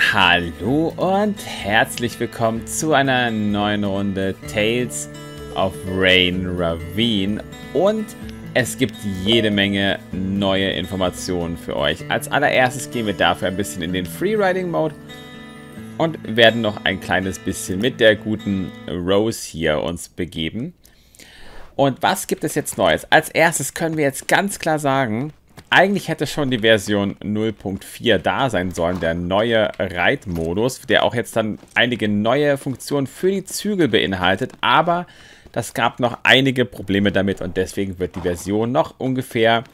Hallo und herzlich willkommen zu einer neuen Runde Tales of Rain Ravine und es gibt jede Menge neue Informationen für euch. Als allererstes gehen wir dafür ein bisschen in den Freeriding-Mode und werden noch ein kleines bisschen mit der guten Rose hier uns begeben. Und was gibt es jetzt Neues? Als erstes können wir jetzt ganz klar sagen, eigentlich hätte schon die Version 0.4 da sein sollen, der neue Reitmodus, der auch jetzt dann einige neue Funktionen für die Zügel beinhaltet, aber das gab noch einige Probleme damit und deswegen wird die Version noch ungefähr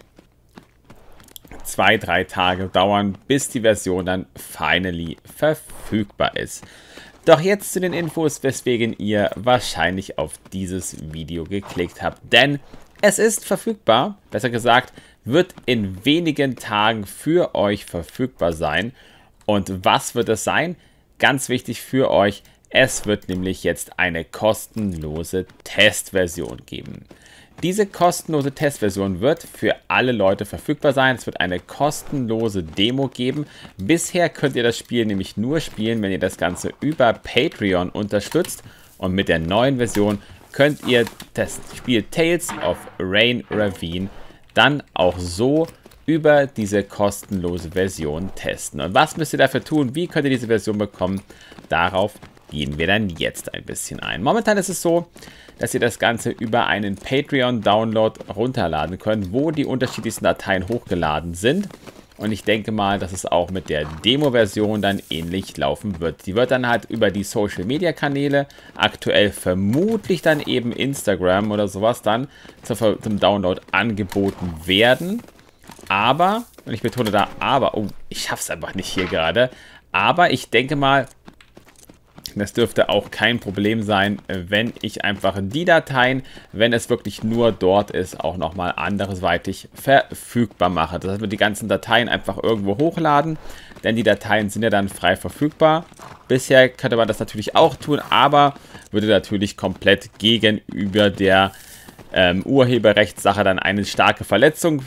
2-3 Tage dauern, bis die Version dann finally verfügbar ist. Doch jetzt zu den Infos, weswegen ihr wahrscheinlich auf dieses Video geklickt habt, denn es ist verfügbar, besser gesagt, wird in wenigen Tagen für euch verfügbar sein. Und was wird es sein? Ganz wichtig für euch, es wird nämlich jetzt eine kostenlose Testversion geben. Diese kostenlose Testversion wird für alle Leute verfügbar sein. Es wird eine kostenlose Demo geben. Bisher könnt ihr das Spiel nämlich nur spielen, wenn ihr das Ganze über Patreon unterstützt. Und mit der neuen Version könnt ihr das Spiel Tales of Rain Ravine dann auch so über diese kostenlose Version testen. Und was müsst ihr dafür tun? Wie könnt ihr diese Version bekommen? Darauf gehen wir dann jetzt ein bisschen ein. Momentan ist es so, dass ihr das Ganze über einen Patreon-Download runterladen könnt, wo die unterschiedlichsten Dateien hochgeladen sind. Und ich denke mal, dass es auch mit der Demo-Version dann ähnlich laufen wird. Die wird dann halt über die Social-Media-Kanäle, aktuell vermutlich dann eben Instagram oder sowas dann zum Download angeboten werden. Aber, und ich betone da aber, oh, ich schaff's einfach nicht hier gerade, aber ich denke mal, das dürfte auch kein Problem sein, wenn ich einfach die Dateien, wenn es wirklich nur dort ist, auch nochmal andersweitig verfügbar mache. Das heißt, wir die ganzen Dateien einfach irgendwo hochladen, denn die Dateien sind ja dann frei verfügbar. Bisher könnte man das natürlich auch tun, aber würde natürlich komplett gegenüber der Urheberrechtssache dann eine starke Verletzung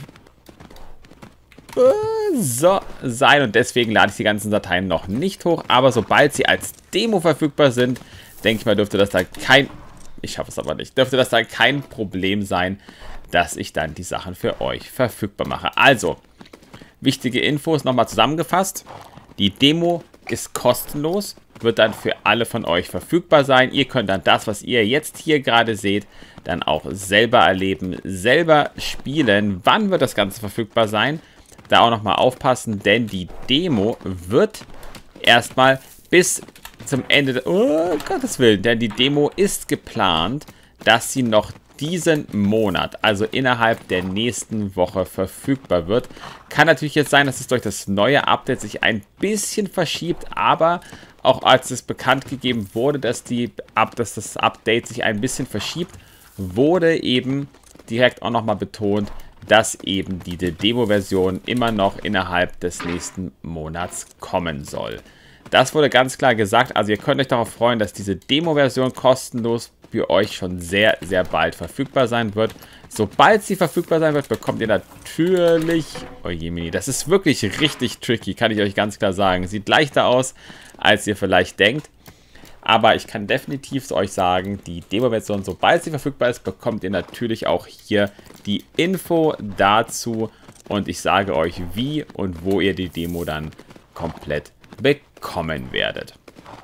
sein und deswegen lade ich die ganzen Dateien noch nicht hoch, aber sobald sie als Demo verfügbar sind, denke ich mal, dürfte das da kein Problem sein, dass ich dann die Sachen für euch verfügbar mache. Also, wichtige Infos nochmal zusammengefasst. Die Demo ist kostenlos, wird dann für alle von euch verfügbar sein. Ihr könnt dann das, was ihr jetzt hier gerade seht, dann auch selber erleben, selber spielen. Wann wird das Ganze verfügbar sein? Da auch nochmal aufpassen, denn die Demo wird erstmal bis zum Ende, oh Gottes Willen, denn die Demo ist geplant, dass sie noch diesen Monat, also innerhalb der nächsten Woche verfügbar wird. Kann natürlich jetzt sein, dass es durch das neue Update sich ein bisschen verschiebt, aber auch als es bekannt gegeben wurde, dass das Update sich ein bisschen verschiebt, wurde eben direkt auch nochmal betont, dass eben diese Demo-Version immer noch innerhalb des nächsten Monats kommen soll. Das wurde ganz klar gesagt, also ihr könnt euch darauf freuen, dass diese Demo-Version kostenlos für euch schon sehr, sehr bald verfügbar sein wird. Sobald sie verfügbar sein wird, bekommt ihr natürlich... Oh je, Mini, das ist wirklich richtig tricky, kann ich euch ganz klar sagen. Sieht leichter aus, als ihr vielleicht denkt. Aber ich kann definitiv euch sagen, die Demo-Version, sobald sie verfügbar ist, bekommt ihr natürlich auch hier die Info dazu. Und ich sage euch, wie und wo ihr die Demo dann komplett bekommen werdet.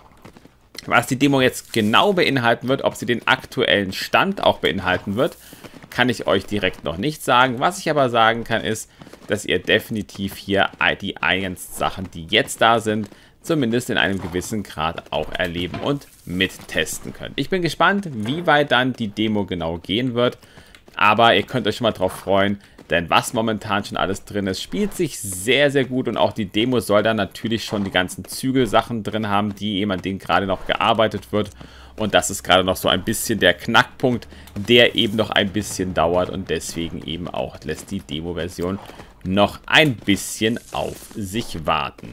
Was die Demo jetzt genau beinhalten wird, ob sie den aktuellen Stand auch beinhalten wird, kann ich euch direkt noch nicht sagen. Was ich aber sagen kann, ist, dass ihr definitiv hier die Sachen, die jetzt da sind, zumindest in einem gewissen Grad auch erleben und mittesten könnt. Ich bin gespannt, wie weit dann die Demo genau gehen wird, aber ihr könnt euch schon mal drauf freuen, denn was momentan schon alles drin ist, spielt sich sehr, sehr gut und auch die Demo soll dann natürlich schon die ganzen Zügelsachen drin haben, die eben an denen gerade noch gearbeitet wird und das ist gerade noch so ein bisschen der Knackpunkt, der eben noch ein bisschen dauert und deswegen eben auch lässt die Demo-Version noch ein bisschen auf sich warten.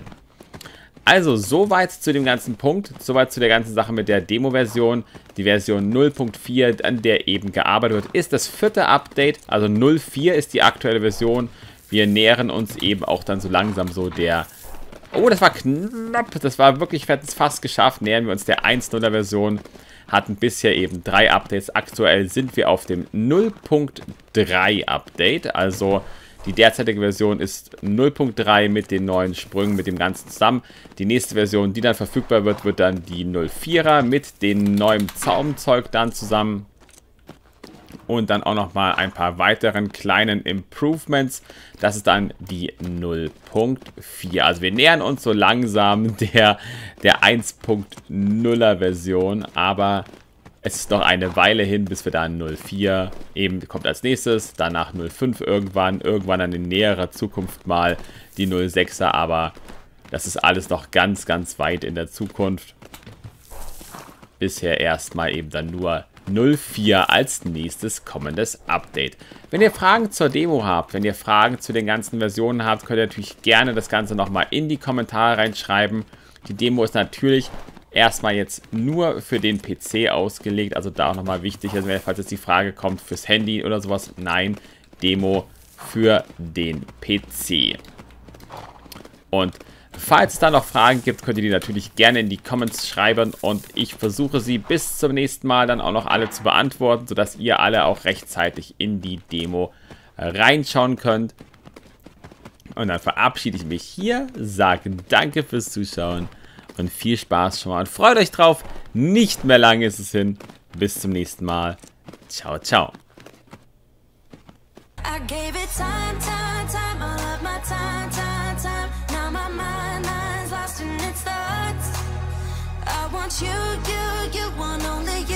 Also, soweit zu dem ganzen Punkt, soweit zu der ganzen Sache mit der Demo-Version. Die Version 0.4, an der eben gearbeitet wird, ist das 4. Update, also 0.4 ist die aktuelle Version. Wir nähern uns eben auch dann so langsam so der Oh, das war knapp. Das war wirklich, wir hätten es fast geschafft. Nähern wir uns der 1.0er Version. Hatten bisher eben 3 Updates. Aktuell sind wir auf dem 0.3 Update. Also die derzeitige Version ist 0.3 mit den neuen Sprüngen, mit dem Ganzen zusammen. Die nächste Version, die dann verfügbar wird, wird dann die 0.4er mit dem neuen Zaumzeug dann zusammen. Und dann auch nochmal ein paar weiteren kleinen Improvements. Das ist dann die 0.4. Also wir nähern uns so langsam der 1.0er Version. Aber es ist noch eine Weile hin, bis wir dann 0.4 eben kommt als nächstes. Danach 0.5 irgendwann dann in näherer Zukunft mal die 0.6er. Aber das ist alles noch ganz, ganz weit in der Zukunft. Bisher erstmal eben dann nur 0.4 als nächstes kommendes Update. Wenn ihr Fragen zur Demo habt, wenn ihr Fragen zu den ganzen Versionen habt, könnt ihr natürlich gerne das Ganze nochmal in die Kommentare reinschreiben. Die Demo ist natürlich erstmal jetzt nur für den PC ausgelegt, also da auch nochmal wichtig, also falls jetzt die Frage kommt fürs Handy oder sowas, nein, Demo für den PC. Und falls es da noch Fragen gibt, könnt ihr die natürlich gerne in die Comments schreiben und ich versuche sie bis zum nächsten Mal dann auch noch alle zu beantworten, sodass ihr alle auch rechtzeitig in die Demo reinschauen könnt. Und dann verabschiede ich mich hier, sage danke fürs Zuschauen und viel Spaß schon mal und freut euch drauf, nicht mehr lange ist es hin. Bis zum nächsten Mal. Ciao, ciao. I gave it time, all of my time. Now my mind's lost in its thoughts. I want you want only you.